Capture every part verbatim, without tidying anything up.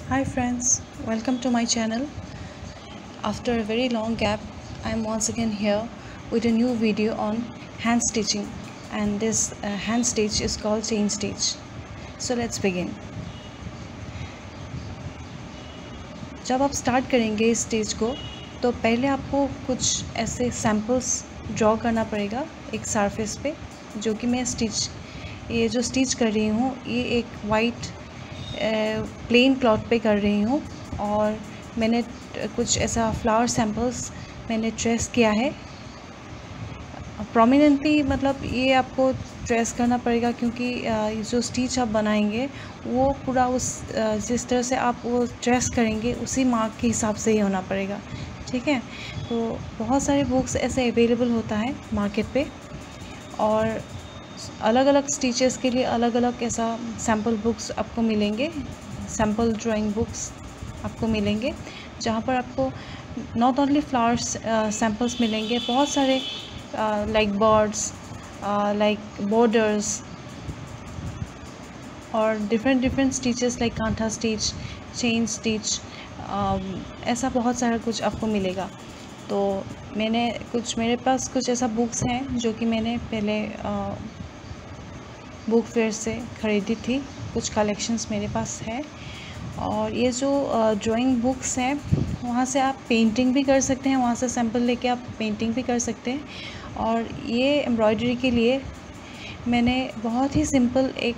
Hi friends, welcome to my channel. After a very long gap, I am once again here with a new video on hand stitching, and this uh, hand stitch is called chain stitch. So let's begin. जब आप start करेंगे इस stitch को तो पहले आपको कुछ ऐसे सैम्पल्स ड्रॉ करना पड़ेगा एक सरफेस पे, जो कि मैं स्टिच ये जो स्टिच कर रही हूँ ये एक वाइट प्लेन क्लॉथ पे कर रही हूँ। और मैंने कुछ ऐसा फ्लावर सैम्पल्स मैंने ट्रेस किया है प्रोमिनेंटली, मतलब ये आपको ट्रेस करना पड़ेगा क्योंकि जो स्टिच आप बनाएंगे वो पूरा उस जिस तरह से आप वो ट्रेस करेंगे उसी मार्क के हिसाब से ही होना पड़ेगा, ठीक है। तो बहुत सारे बुक्स ऐसे अवेलेबल होता है मार्केट पे, और अलग अलग स्टिचेस के लिए अलग अलग ऐसा सैम्पल बुक्स आपको मिलेंगे, सैम्पल ड्राइंग बुक्स आपको मिलेंगे, जहाँ पर आपको नॉट ओनली फ्लावर्स सैम्पल्स मिलेंगे, बहुत सारे लाइक बर्ड्स, लाइक बॉर्डर्स और डिफरेंट डिफरेंट स्टिचेस लाइक कांटा स्टिच, चेन स्टिच, ऐसा बहुत सारा कुछ आपको मिलेगा। तो मैंने कुछ मेरे पास कुछ ऐसा बुक्स हैं जो कि मैंने पहले बुक फेयर से ख़रीदी थी, कुछ कलेक्शंस मेरे पास है। और ये जो ड्राइंग बुक्स हैं वहाँ से आप पेंटिंग भी कर सकते हैं, वहाँ से सैम्पल लेके आप पेंटिंग भी कर सकते हैं। और ये एम्ब्रॉयडरी के लिए मैंने बहुत ही सिंपल एक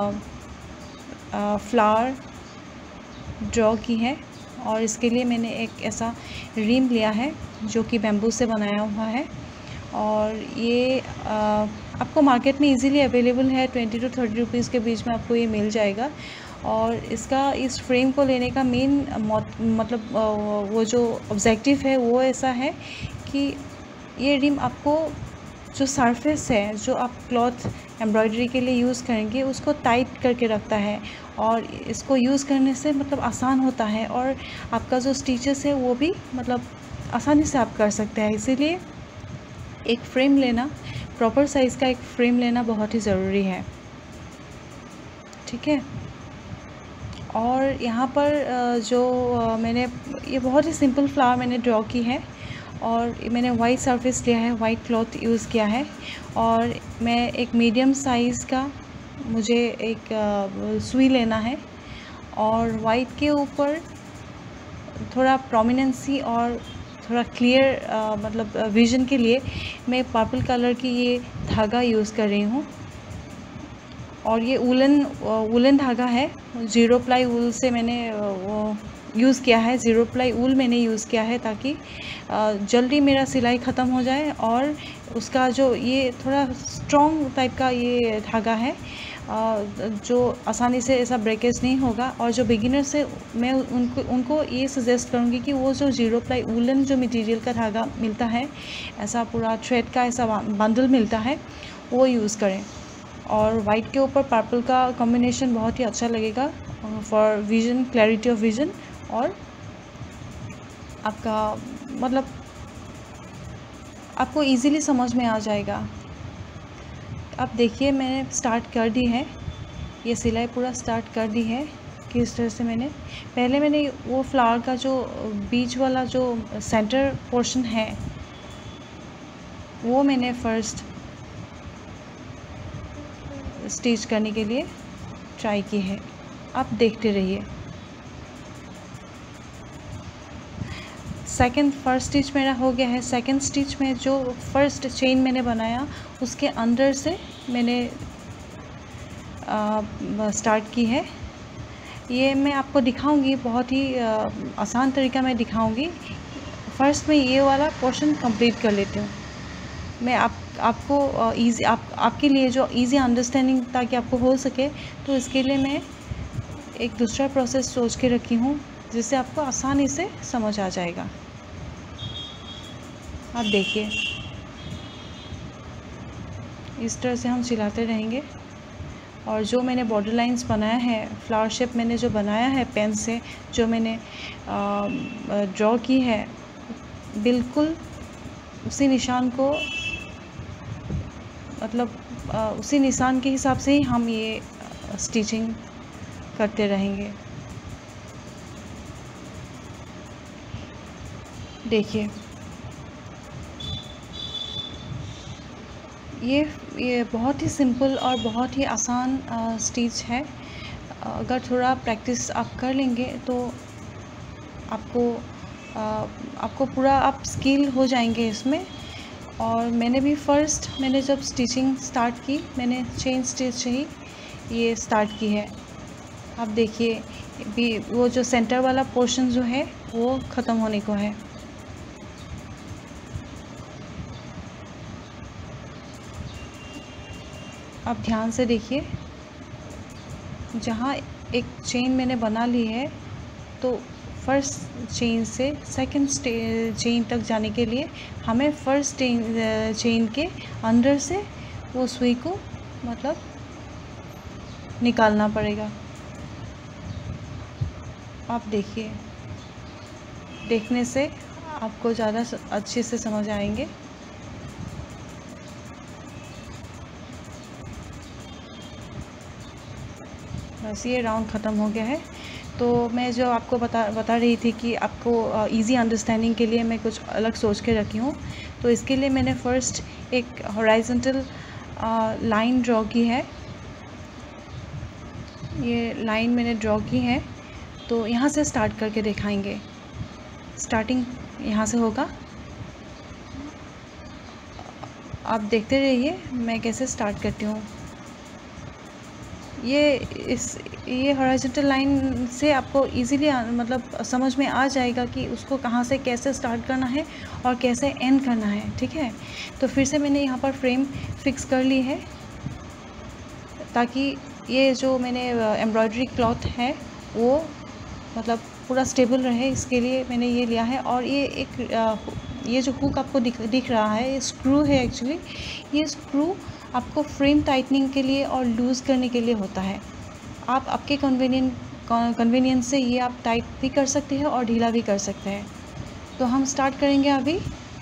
फ्लावर ड्रॉ की है, और इसके लिए मैंने एक ऐसा रिम लिया है जो कि बैम्बू से बनाया हुआ है। और ये आ, आपको मार्केट में इजीली अवेलेबल है, ट्वेंटी टू थर्टी रुपीज़ के बीच में आपको ये मिल जाएगा। और इसका इस फ्रेम को लेने का मेन मतलब वो जो ऑब्जेक्टिव है वो ऐसा है कि ये रिम आपको जो सरफेस है जो आप क्लॉथ एम्ब्रॉयडरी के लिए यूज़ करेंगे उसको टाइट करके रखता है, और इसको यूज़ करने से मतलब आसान होता है, और आपका जो स्टिचेस है वो भी मतलब आसानी से आप कर सकते हैं। इसीलिए एक फ्रेम लेना, प्रॉपर साइज़ का एक फ्रेम लेना बहुत ही ज़रूरी है, ठीक है। और यहाँ पर जो मैंने ये बहुत ही सिंपल फ्लावर मैंने ड्रॉ की है, और मैंने वाइट सरफेस लिया है, वाइट क्लॉथ यूज़ किया है। और मैं एक मीडियम साइज़ का मुझे एक सुई लेना है, और वाइट के ऊपर थोड़ा प्रोमिनेंसी और थोड़ा क्लियर मतलब विज़न के लिए मैं पर्पल कलर की ये धागा यूज़ कर रही हूँ। और ये वुलन वुलन धागा है, ज़ीरो प्लाई वूल से मैंने वो यूज़ किया है, ज़ीरो प्लाई वूल मैंने यूज़ किया है ताकि जल्दी मेरा सिलाई ख़त्म हो जाए। और उसका जो ये थोड़ा स्ट्रॉन्ग टाइप का ये धागा है जो आसानी से ऐसा ब्रेकेज नहीं होगा। और जो बिगिनर्स है मैं उनको उनको ये सजेस्ट करूँगी कि वो जो ज़ीरो प्लाई वुलन जो मटेरियल का धागा मिलता है, ऐसा पूरा थ्रेड का ऐसा बंडल मिलता है, वो यूज़ करें। और वाइट के ऊपर पर्पल का कॉम्बिनेशन बहुत ही अच्छा लगेगा for vision, clarity of vision, और आपका मतलब आपको इजीली समझ में आ जाएगा। अब देखिए मैंने स्टार्ट कर दी है, ये सिलाई पूरा स्टार्ट कर दी है। किस तरह से मैंने पहले मैंने वो फ्लावर का जो बीच वाला जो सेंटर पोर्शन है वो मैंने फर्स्ट स्टिच करने के लिए ट्राई की है। आप देखते रहिए। सेकंड फर्स्ट स्टिच मेरा हो गया है। सेकंड स्टिच में जो फर्स्ट चेन मैंने बनाया उसके अंदर से मैंने स्टार्ट की है। ये मैं आपको दिखाऊंगी, बहुत ही आ, आसान तरीका मैं दिखाऊंगी। फर्स्ट में ये वाला पोर्शन कंप्लीट कर लेती हूँ मैं, आप आपको इजी आप आपके लिए जो इजी अंडरस्टैंडिंग ताकि आपको हो सके, तो इसके लिए मैं एक दूसरा प्रोसेस सोच के रखी हूँ जिससे आपको आसानी से समझ आ जाएगा। आप देखिए इस तरह से हम सिलाते रहेंगे। और जो मैंने बॉर्डर लाइंस बनाया है, फ्लावर शेप मैंने जो बनाया है पेन से, जो मैंने ड्रॉ की है, बिल्कुल उसी निशान को मतलब आ, उसी निशान के हिसाब से ही हम ये स्टिचिंग करते रहेंगे। देखिए ये ये बहुत ही सिंपल और बहुत ही आसान स्टिच है। अगर थोड़ा प्रैक्टिस आप कर लेंगे तो आपको आ, आपको पूरा आप स्किल हो जाएंगे इसमें। और मैंने भी फर्स्ट मैंने जब स्टिचिंग स्टार्ट की मैंने चेन स्टिच से ही ये स्टार्ट की है। आप देखिए भी वो जो सेंटर वाला पोर्शन जो है वो ख़त्म होने को है। आप ध्यान से देखिए, जहाँ एक चेन मैंने बना ली है तो फर्स्ट चेन से सेकंड चेन तक जाने के लिए हमें फर्स्ट चेन के अंदर से वो सुई को मतलब निकालना पड़ेगा। आप देखिए, देखने से आपको ज़्यादा अच्छे से समझ आएंगे। बस ये राउंड ख़त्म हो गया है। तो मैं जो आपको बता बता रही थी कि आपको इजी अंडरस्टैंडिंग के लिए मैं कुछ अलग सोच के रखी हूँ। तो इसके लिए मैंने फ़र्स्ट एक हॉरिजॉन्टल लाइन ड्रॉ की है। ये लाइन मैंने ड्रॉ की है, तो यहाँ से स्टार्ट करके दिखाएंगे। स्टार्टिंग यहाँ से होगा, आप देखते रहिए मैं कैसे स्टार्ट करती हूँ। ये इस ये हॉरिजॉन्टल लाइन से आपको इजीली मतलब समझ में आ जाएगा कि उसको कहाँ से कैसे स्टार्ट करना है और कैसे एंड करना है, ठीक है। तो फिर से मैंने यहाँ पर फ्रेम फिक्स कर ली है ताकि ये जो मैंने एम्ब्रॉयडरी क्लॉथ है वो मतलब पूरा स्टेबल रहे, इसके लिए मैंने ये लिया है। और ये एक ये जो हुक आपको दिख दिख रहा है ये स्क्रू है एक्चुअली। ये स्क्रू आपको फ्रेम टाइटनिंग के लिए और लूज़ करने के लिए होता है। आप आपके कन्वीनियंट कन्वीनियंस से ये आप टाइट भी कर सकते हैं और ढीला भी कर सकते हैं। तो हम स्टार्ट करेंगे अभी।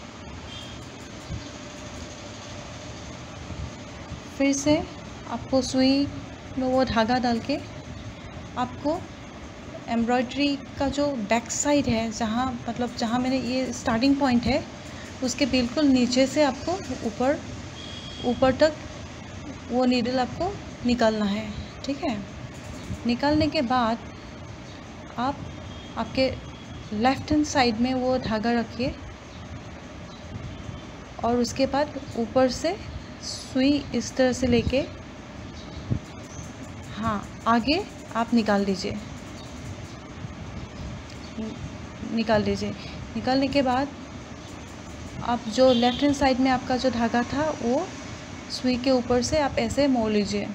फिर से आपको सुई में वो धागा डाल के आपको एम्ब्रॉयडरी का जो बैक साइड है, जहाँ मतलब जहाँ मैंने ये स्टार्टिंग पॉइंट है उसके बिल्कुल नीचे से आपको ऊपर ऊपर तक वो नीडल आपको निकालना है, ठीक है। निकालने के बाद आप आपके लेफ़्ट हैंड साइड में वो धागा रखिए और उसके बाद ऊपर से सुई इस तरह से लेके हाँ आगे आप निकाल दीजिए निकाल दीजिए निकालने के बाद आप जो लेफ़्ट हैंड साइड में आपका जो धागा था वो सुई के ऊपर से आप ऐसे मोड़ लीजिए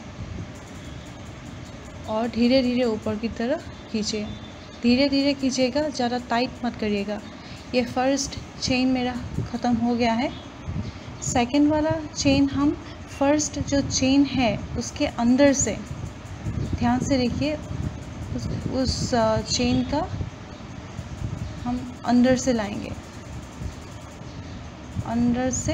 और धीरे धीरे ऊपर की तरफ खींचिए। धीरे धीरे खींचिएगा, ज़्यादा टाइट मत करिएगा। ये फर्स्ट चेन मेरा ख़त्म हो गया है। सेकंड वाला चेन हम फर्स्ट जो चेन है उसके अंदर से ध्यान से देखिए, उस, उस चेन का हम अंदर से लाएंगे, अंदर से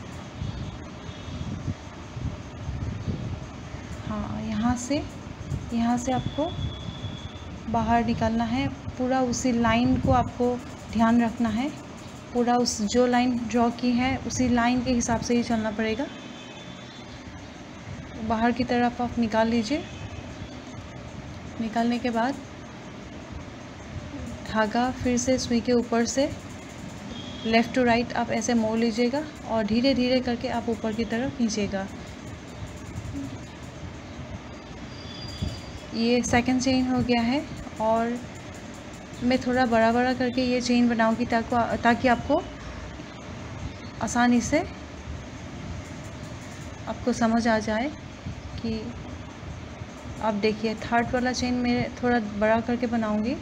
हाँ यहाँ से यहाँ से आपको बाहर निकालना है। पूरा उसी लाइन को आपको ध्यान रखना है, पूरा उस जो लाइन ड्रॉ की है उसी लाइन के हिसाब से ही चलना पड़ेगा। बाहर की तरफ आप निकाल लीजिए। निकालने के बाद धागा फिर से सुई के ऊपर से लेफ़्ट टू राइट आप ऐसे मोड़ लीजिएगा और धीरे धीरे करके आप ऊपर की तरफ खींचिएगा। ये सेकंड चेन हो गया है और मैं थोड़ा बड़ा बड़ा करके ये चेन बनाऊंगी ताकि ताकि आपको आसानी से आपको समझ आ जाए कि आप देखिए थर्ड वाला चेन मैं थोड़ा बड़ा करके बनाऊंगी।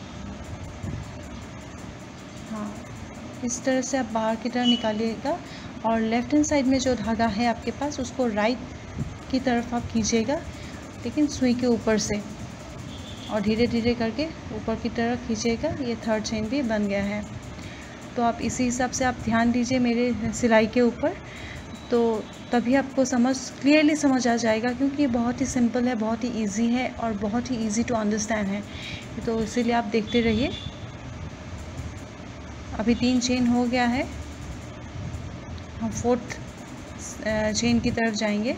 हाँ इस तरह से आप बाहर की तरफ निकालिएगा और लेफ़्ट हैंड साइड में जो धागा है आपके पास उसको राइट की तरफ आप खींचिएगा, लेकिन सुई के ऊपर से और धीरे धीरे करके ऊपर की तरफ खींचिएगा। ये थर्ड चेन भी बन गया है। तो आप इसी हिसाब से आप ध्यान दीजिए मेरे सिलाई के ऊपर, तो तभी आपको समझ क्लियरली समझ आ जाएगा, क्योंकि ये बहुत ही सिंपल है, बहुत ही इजी है और बहुत ही इजी टू अंडरस्टैंड है। तो इसीलिए आप देखते रहिए। अभी तीन चेन हो गया है, हम फोर्थ चेन की तरफ जाएंगे।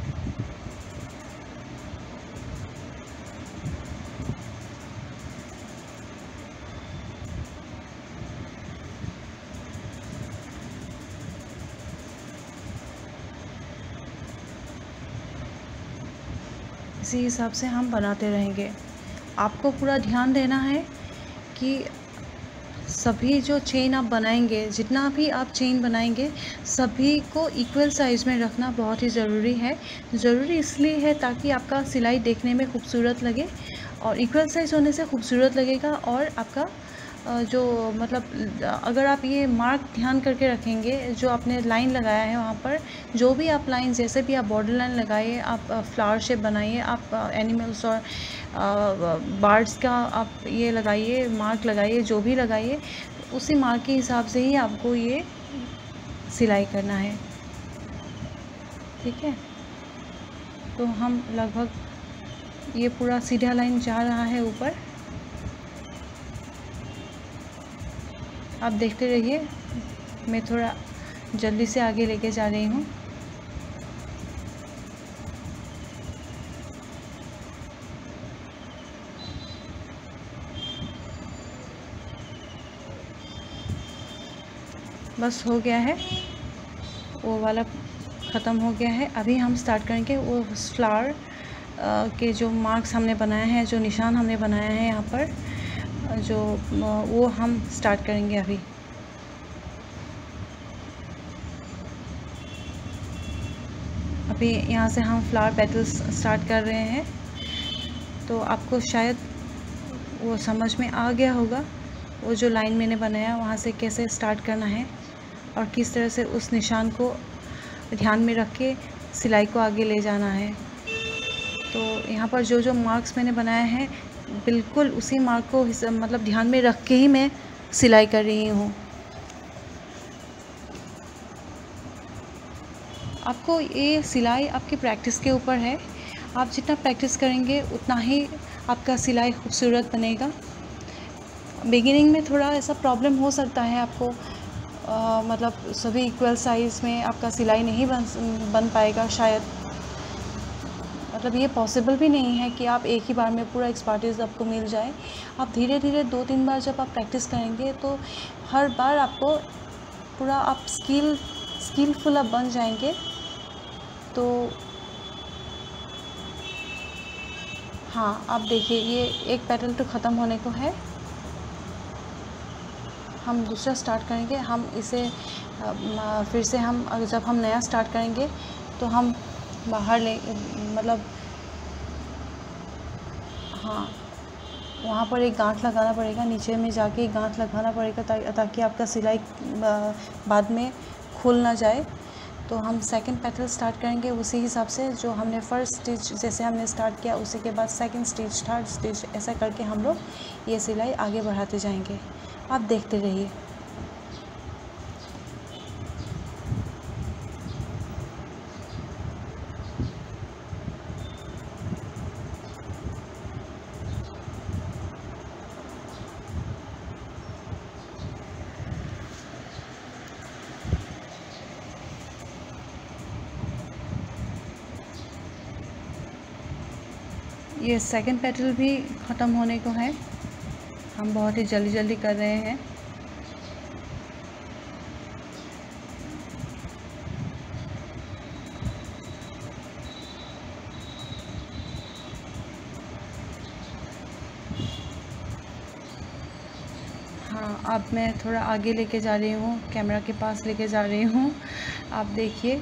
इसी हिसाब से हम बनाते रहेंगे। आपको पूरा ध्यान देना है कि सभी जो चेन आप बनाएंगे, जितना भी आप चेन बनाएंगे, सभी को इक्वल साइज़ में रखना बहुत ही ज़रूरी है। ज़रूरी इसलिए है ताकि आपका सिलाई देखने में खूबसूरत लगे, और इक्वल साइज़ होने से खूबसूरत लगेगा। और आपका जो मतलब अगर आप ये मार्क ध्यान करके रखेंगे, जो आपने लाइन लगाया है वहाँ पर, जो भी आप लाइन, जैसे भी आप बॉर्डर लाइन लगाइए, आप फ्लावर शेप बनाइए, आप एनिमल्स और बर्ड्स का आप ये लगाइए, मार्क लगाइए, जो भी लगाइए, उसी मार्क के हिसाब से ही आपको ये सिलाई करना है। ठीक है, तो हम लगभग ये पूरा सीधा लाइन जा रहा है ऊपर। आप देखते रहिए, मैं थोड़ा जल्दी से आगे लेके जा रही हूँ। बस हो गया है, वो वाला ख़त्म हो गया है। अभी हम स्टार्ट करेंगे वो फ्लावर के जो मार्क्स हमने बनाए हैं, जो निशान हमने बनाया है यहाँ पर, जो वो हम स्टार्ट करेंगे अभी। अभी यहाँ से हम फ्लावर पेटल्स स्टार्ट कर रहे हैं। तो आपको शायद वो समझ में आ गया होगा, वो जो लाइन मैंने बनाया वहाँ से कैसे स्टार्ट करना है और किस तरह से उस निशान को ध्यान में रख के सिलाई को आगे ले जाना है। तो यहाँ पर जो जो मार्क्स मैंने बनाए हैं, बिल्कुल उसी मार्क को मतलब ध्यान में रख के ही मैं सिलाई कर रही हूँ। आपको ये सिलाई आपकी प्रैक्टिस के ऊपर है। आप जितना प्रैक्टिस करेंगे उतना ही आपका सिलाई खूबसूरत बनेगा। बिगिनिंग में थोड़ा ऐसा प्रॉब्लम हो सकता है आपको, आ, मतलब सभी इक्वल साइज़ में आपका सिलाई नहीं बन बन पाएगा शायद। मतलब ये पॉसिबल भी नहीं है कि आप एक ही बार में पूरा एक्सपर्टीज़ आपको मिल जाए। आप धीरे धीरे दो तीन बार जब आप प्रैक्टिस करेंगे तो हर बार आपको पूरा आप स्किल स्किलफुल आप बन जाएंगे। तो हाँ, आप देखिए, ये एक पेटल तो ख़त्म होने को है, हम दूसरा स्टार्ट करेंगे। हम इसे फिर से हम जब हम नया स्टार्ट करेंगे तो हम बाहर ले मतलब हाँ, वहाँ पर एक गांठ लगाना पड़ेगा, नीचे में जाके एक गांठ लगाना पड़ेगा ता, ताकि आपका सिलाई बाद में खुल ना जाए। तो हम सेकंड पेटल स्टार्ट करेंगे उसी हिसाब से, जो हमने फर्स्ट स्टिच जैसे हमने स्टार्ट किया उसी के बाद सेकंड स्टिच, थर्ड स्टिच, ऐसा करके हम लोग ये सिलाई आगे बढ़ाते जाएंगे। आप देखते रहिए। ये सेकंड पेटल भी ख़त्म होने को है, हम बहुत ही जल्दी जल्दी कर रहे हैं। हाँ, अब मैं थोड़ा आगे लेके जा रही हूँ, कैमरा के पास लेके जा रही हूँ। आप देखिए,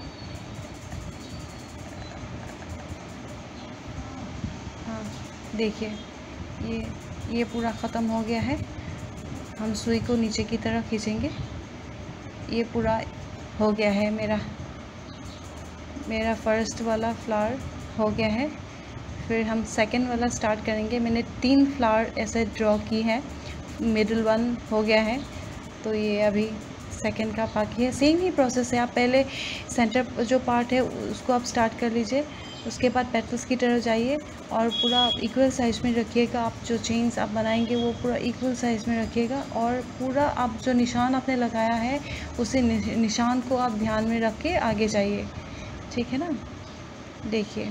देखिए ये ये पूरा ख़त्म हो गया है। हम सुई को नीचे की तरफ खींचेंगे। ये पूरा हो गया है, मेरा मेरा फर्स्ट वाला फ्लावर हो गया है। फिर हम सेकंड वाला स्टार्ट करेंगे। मैंने तीन फ्लावर ऐसे ड्रॉ की है, मिडिल वन हो गया है, तो ये अभी सेकंड का बाकी है। सेम ही प्रोसेस है, आप पहले सेंटर जो पार्ट है उसको आप स्टार्ट कर लीजिए, उसके बाद पेटल्स की तरफ जाइए और पूरा इक्वल साइज़ में रखिएगा। आप जो चेन्स आप बनाएंगे वो पूरा इक्वल साइज़ में रखिएगा और पूरा आप जो निशान आपने लगाया है उसी निशान को आप ध्यान में रख के आगे जाइए, ठीक है ना। देखिए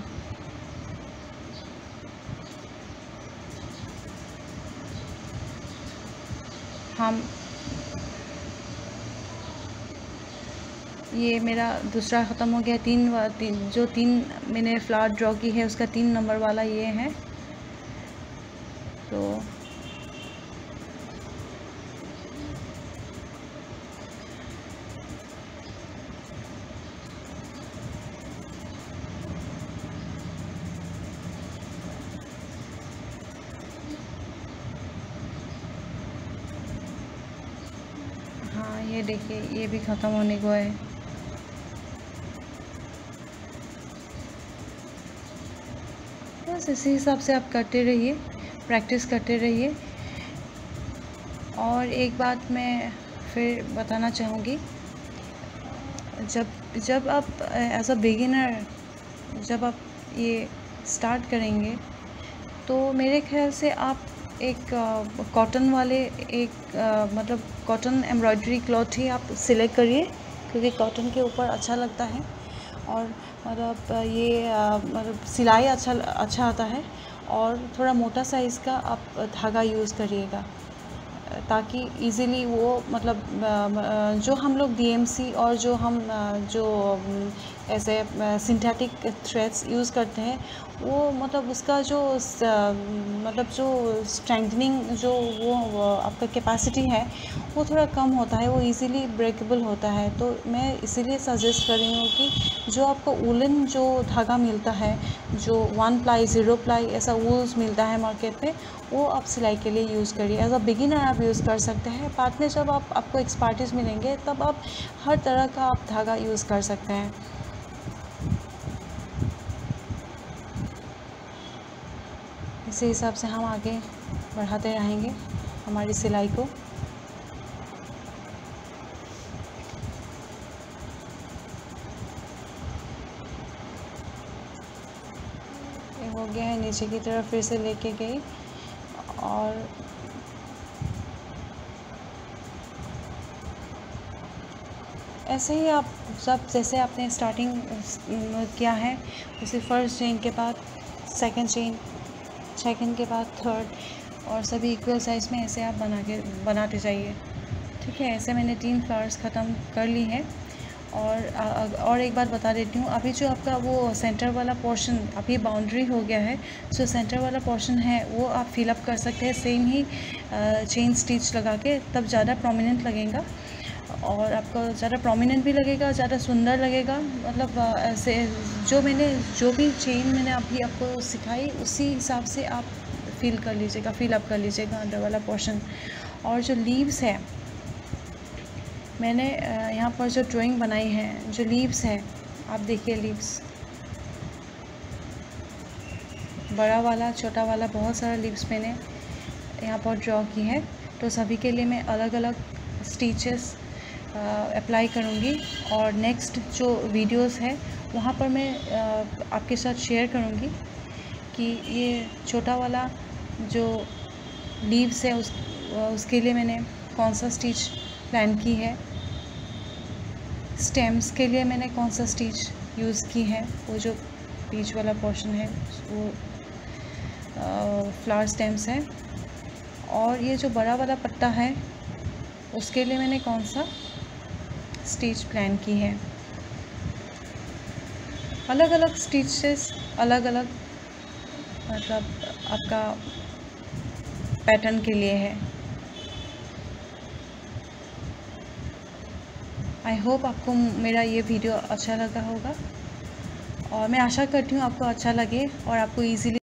हम ये मेरा दूसरा ख़त्म हो गया। तीन, तीन जो तीन मैंने फ्लावर ड्रॉ की है उसका तीन नंबर वाला ये है। तो हाँ, ये देखिए ये भी ख़त्म होने को है। बस इसी हिसाब से आप करते रहिए, प्रैक्टिस करते रहिए। और एक बात मैं फिर बताना चाहूँगी, जब जब आप एज अ बिगिनर जब आप ये स्टार्ट करेंगे तो मेरे ख्याल से आप एक कॉटन वाले एक आ, मतलब कॉटन एम्ब्रॉयडरी क्लॉथ ही आप सिलेक्ट करिए, क्योंकि कॉटन के ऊपर अच्छा लगता है और मतलब ये आ, मतलब सिलाई अच्छा अच्छा आता है। और थोड़ा मोटा साइज़ का आप धागा यूज़ करिएगा ताकि इजीली वो मतलब जो हम लोग डीएमसी और जो हम जो ऐसे सिंथेटिक थ्रेड्स यूज़ करते हैं वो मतलब उसका जो मतलब जो स्ट्रेंथनिंग जो वो आपका कैपेसिटी है वो थोड़ा कम होता है, वो इजीली ब्रेकेबल होता है। तो मैं इसीलिए सजेस्ट कर रही हूँ कि जो आपको वूलन जो धागा मिलता है, जो वन प्लाई ज़ीरो प्लाई ऐसा वूल्स मिलता है मार्केट पे, वो आप सिलाई के लिए यूज़ करिए। एज अ बिगिनर आप यूज़ कर सकते हैं, बाद में जब आप आपको एक्सपर्टीज़ मिलेंगे तब आप हर तरह का आप धागा यूज़ कर सकते हैं। इसी हिसाब से हम आगे बढ़ाते रहेंगे हमारी सिलाई को। ये हो गया है, नीचे की तरफ फिर से लेके गई और ऐसे ही आप सब जैसे आपने स्टार्टिंग किया है उसे फर्स्ट चेन के बाद सेकंड चेन, सेकंड के बाद थर्ड और सभी इक्वल साइज़ में ऐसे आप बना के बनाते जाइए, ठीक है। ऐसे मैंने तीन फ्लावर्स ख़त्म कर ली है। और और एक बात बता देती हूँ, अभी जो आपका वो सेंटर वाला पोर्शन अभी बाउंड्री हो गया है, जो सेंटर वाला पोर्शन है वो आप फिलअप कर सकते हैं सेम ही चेन स्टिच लगा के, तब ज़्यादा प्रोमिनेंट लगेगा और आपका ज़्यादा प्रोमिनेंट भी लगेगा, ज़्यादा सुंदर लगेगा। मतलब ऐसे जो मैंने जो भी चेन मैंने अभी आपको सिखाई उसी हिसाब से आप फिल कर लीजिएगा, फिल अप कर लीजिएगा अंदर वाला पोर्शन। और जो लीव्स है, मैंने यहाँ पर जो ड्राइंग बनाई है, जो लीव्स है आप देखिए, लीव्स बड़ा वाला छोटा वाला बहुत सारा लीव्स मैंने यहाँ पर ड्रॉ की है। तो सभी के लिए मैं अलग अलग स्टिचेस अप्लाई करूँगी और नेक्स्ट जो वीडियोस है वहाँ पर मैं uh, आपके साथ शेयर करूँगी कि ये छोटा वाला जो लीव्स है उस उसके लिए मैंने कौन सा स्टिच प्लान की है, स्टेम्स के लिए मैंने कौन सा स्टिच यूज़ की है, वो जो बीच वाला पोर्शन है वो फ्लावर स्टेम्स है। और ये जो बड़ा वाला पत्ता है उसके लिए मैंने कौन सा स्टिच प्लान की है। अलग अलग स्टिचेस अलग अलग मतलब आपका पैटर्न के लिए है। आई होप आपको मेरा ये वीडियो अच्छा लगा होगा और मैं आशा करती हूँ आपको अच्छा लगे और आपको इजीली